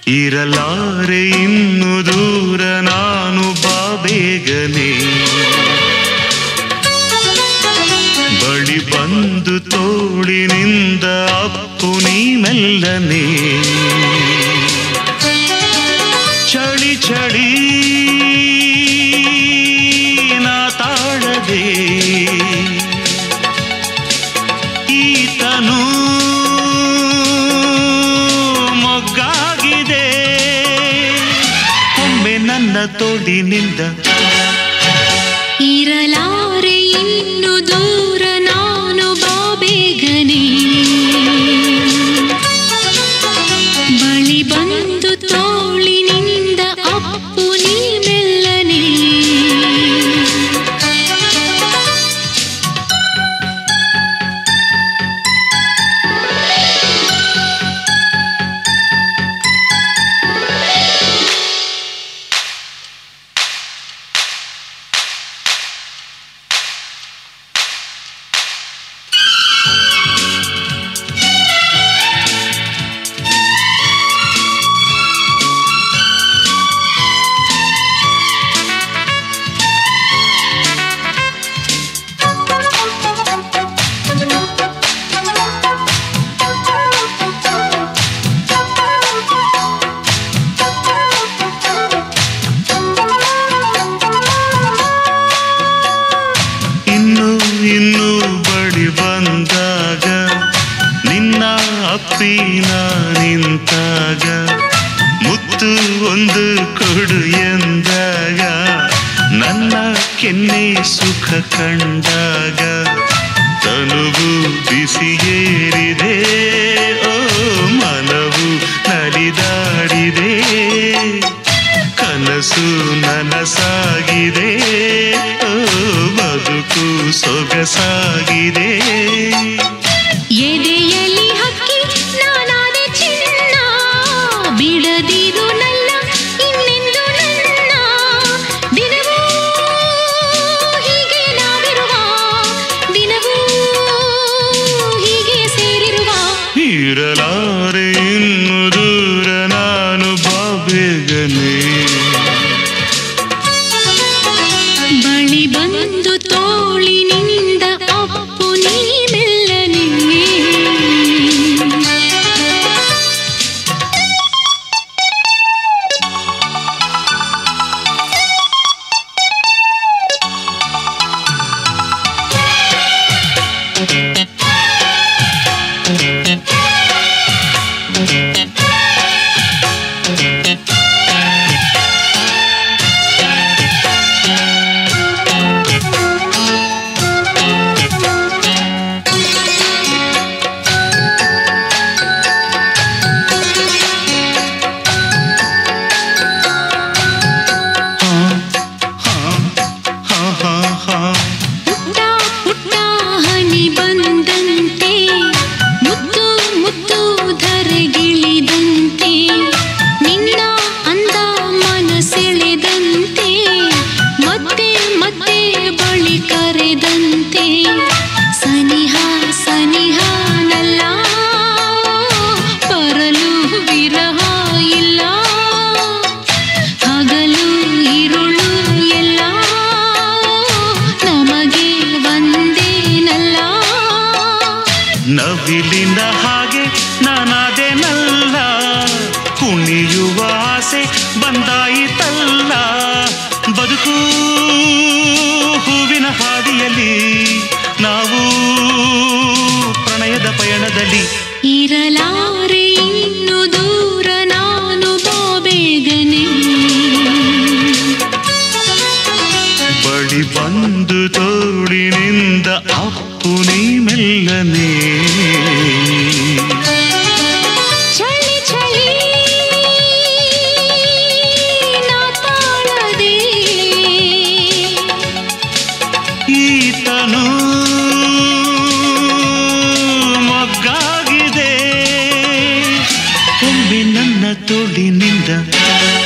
ಇರಲಾರೆ ಇನ್ನು ದೂರ ನಾನು ಬಾ ಬೇಗನೆ ಬಳಿ ಬಂದು ತೋಳಿನಿಂದ ಅಪ್ಪು ನೀ ಮೆಲ್ಲನೆ ಚಳಿ ಚಳಿ ನಾ ತಾಳದೆ ಈತನು ಮೊಗ್ಗಾಗಿದೆ ಒಮ್ಮೆ ನನ್ನ ತೋಳಿನಿಂದ ಇರಲಾರೆ ಇನ್ನು ದೂರ ನಾನು ಬಾ ಬೇಗನೆ ಬಳಿ ಬಂದು ತೋಳಿನಿಂದ ಅಪ್ಪು ನೀ ಮೆಲ್ಲನೆ ಇನ್ನು ಬಳಿ ಬಂದಾಗ ನಿನ್ನ ಅಪ್ಪಿನ ನಿಂತಾಗ ಮುತ್ತು ಒಂದು ಕೊಡು ಎಂದಾಗ ನನ್ನ ಕೆನ್ನೆ ಸುಖ ಕಂಡಾಗ ತನುವು ಬಿಸಿಯೇರಿದೆ ಓ ಮನವು ನಲಿದಾಡಿದೆ ಕನಸು ನನಸಾಗಿದೆ ಓ ಬದುಕು ಸೊಗಸಾಗಿದೆ ಎದೆಯಲ್ಲಿ ಹಕ್ಕಿ ನಾನಾದೆ ಚಿನ್ನ ಬಿಡದಿರು ನನ್ನ ಇನ್ನೆಂದು ನನ್ನ ದಿನವೂ ಹೀಗೆ ನಾವಿರುವ ದಿನವೂ ಹೀಗೆ ಸೇರಿರುವ ಇರಲಾರೆ ಇನ್ನು ದೂರ ನಾನು ಬಾ ಬೇಗನೆ ಬಳಿ ಬಂದು ತೋಳಿನಿಂದ ಅಪ್ಪು ನೀ ಮೆಲ್ಲನೆ ಪುಟ್ಟ ಪುಟ್ಟ ಹನಿ ಬಂದಂತೆ ಮುತ್ತು ಮುತ್ತು ಧರೆಗಿಳಿದಂತೆ ನಿನ್ನ ಅಂದ ಮನಸೆಳೆದಂತೆ ಮತ್ತೆ ಮತ್ತೆ ಬಳಿ ಕರೆದಂತೆ ಸನಿಹ ಸನಿಹ ನಲ್ಲ ಬರಲು ವಿರಹ ಇಲ್ಲ ಹಗಲು ಇರುಳು ಎಲ್ಲ ನಮಗೆ ಒಂದೇನಲ್ಲ ನವಿಲಿನ ಹಾಗೆ ನಾನಾದೆನಲ್ಲ ಕುಣಿಯುವ ಆಸೆ ಬಂದಾಯಿತಲ್ಲ ಬದುಕು ಹೂವಿನ ಹಾದಿಯಲ್ಲಿ ನಾವು ಪ್ರಣಯದ ಪಯಣದಲ್ಲಿ ಇರಲಾರೆ ಇನ್ನು ದೂರ ನಾನು ಬಾ ಬೇಗನೆ ಬಳಿ ಬಂದು ತೋಳಿನಿಂದ ಅಪ್ಪು ನೀ ಮೆಲ್ಲನೆ ಚಳಿ ಚಳಿ ನಾ ತಾಳದೆ ಈತನು ಮೊಗ್ಗಾಗಿದೆ ಒಮ್ಮೆ ನನ್ನ ತೋಳಿನಿಂದ